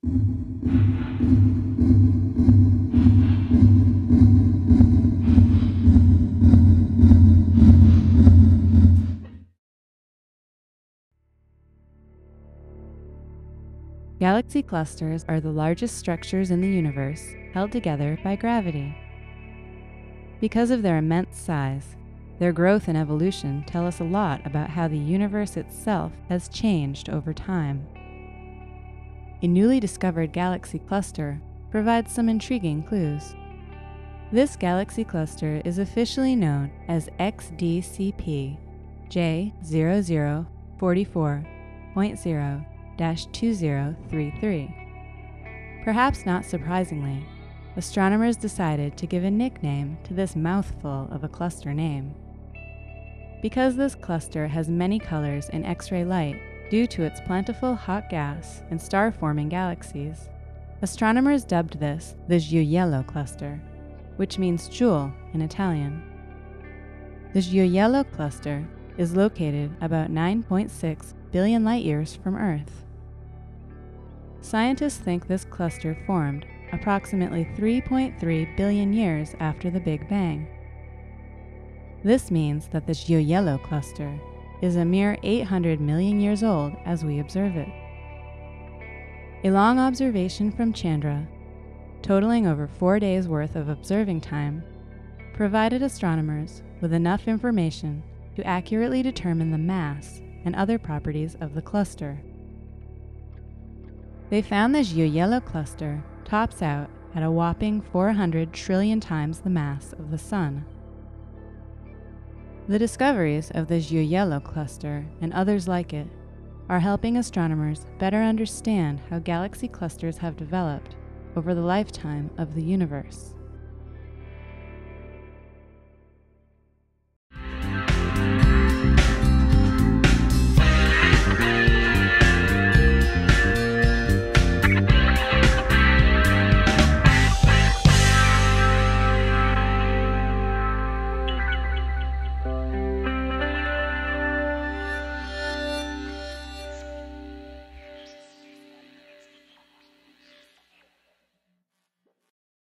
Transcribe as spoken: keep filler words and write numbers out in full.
Galaxy clusters are the largest structures in the universe held together by gravity. Because of their immense size, their growth and evolution tell us a lot about how the universe itself has changed over time. A newly discovered galaxy cluster provides some intriguing clues. This galaxy cluster is officially known as X D C P J zero zero four four point zero dash two zero three three. Perhaps not surprisingly, astronomers decided to give a nickname to this mouthful of a cluster name. Because this cluster has many colors in X-ray light due to its plentiful hot gas and star-forming galaxies, astronomers dubbed this the Gioiello cluster, which means jewel in Italian. The Gioiello cluster is located about nine point six billion light-years from Earth. Scientists think this cluster formed approximately three point three billion years after the Big Bang. This means that the Gioiello cluster is a mere eight hundred million years old as we observe it. A long observation from Chandra, totaling over four days' worth of observing time, provided astronomers with enough information to accurately determine the mass and other properties of the cluster. They found the Gioiello cluster tops out at a whopping four hundred trillion times the mass of the Sun. The discoveries of the Gioiello cluster and others like it are helping astronomers better understand how galaxy clusters have developed over the lifetime of the universe.